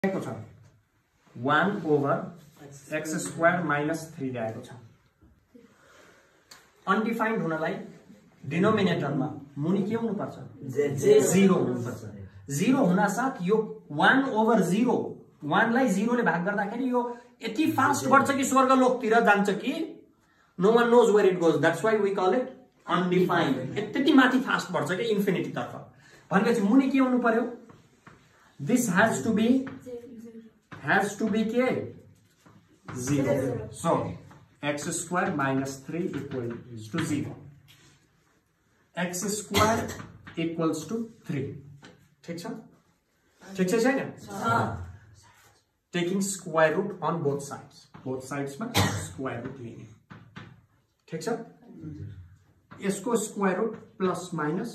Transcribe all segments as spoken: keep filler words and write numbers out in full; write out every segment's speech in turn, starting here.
छ one over x square minus three दिएको छ। अनडिफाइन्ड हुनलाई डिनोमिनेटरमा मुनि के हुनुपर्छ? जीरो हुनुपर्छ। जीरो हुन साथ यो वन ओभर जीरो वन लाई जीरो ले भाग गर्दाखेरि यो यति फास्ट बढ्छ कि स्वर्गलोकतिर जान्छ कि no one knows where it goes. That's why we call it undefined. यति माथि फास्ट बढ्छ कि इन्फिनिटी तर्फ। भनेपछि मुनि के हुनु पर्यो? This has to be has to be के zero. So x square minus three equals to zero. X square equals to three. ठीक छ? ठीक छ छैन? Taking square root on both sides. Both sides में स्क्वायर रूट लिने। ठीक छ? यसको square root plus minus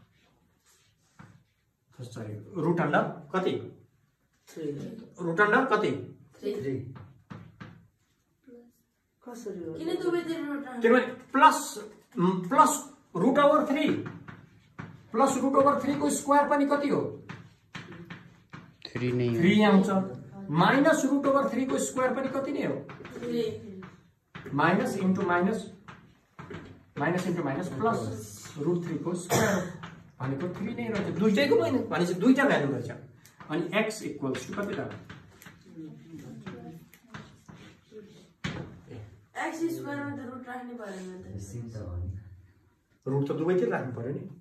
sorry root under कति? रूट अंडर कति? किनभने plus plus root over three plus root over three को स्क्वायर पनि कति हो? थ्री नै हो। थ्री आउँछ। माइनस रूट ओभर थ्री को स्क्वायर पनि कति नै हो? Minus into minus minus into minus plus root three को स्क्वायर भनेको थ्री नै रहेछ। दुईटैको माइनस भनेपछि दुईटा भ्यालु रहेछ। अनि एक्स इक्वल्स टू कति त? एक्स स्क्वायर में त रूट राख्नु पर्दैन त। रूट त दुवैतिर राख्नु पर्यो नि।